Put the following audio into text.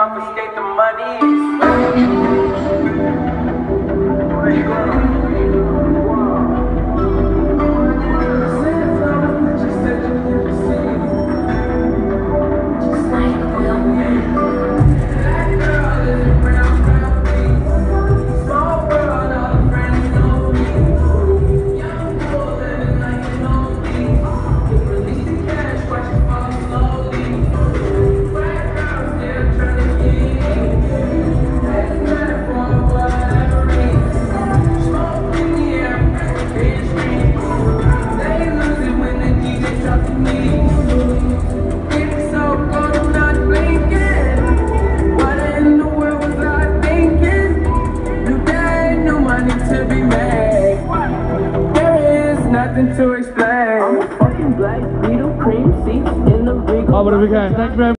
confiscate the money. Nothing to explain. I'm a fucking black beetle, cream seats in the rig. Oh, what have we got? Thank you very much.